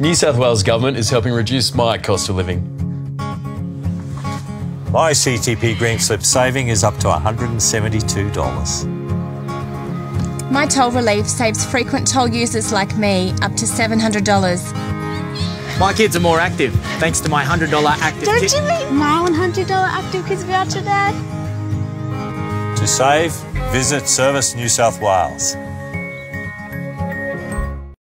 New South Wales Government is helping reduce my cost of living. My CTP Green Slip saving is up to $172. My toll relief saves frequent toll users like me up to $700. My kids are more active, thanks to my $100 active Don't kit. you mean my $100 active kids voucher, Dad? To save, visit Service New South Wales.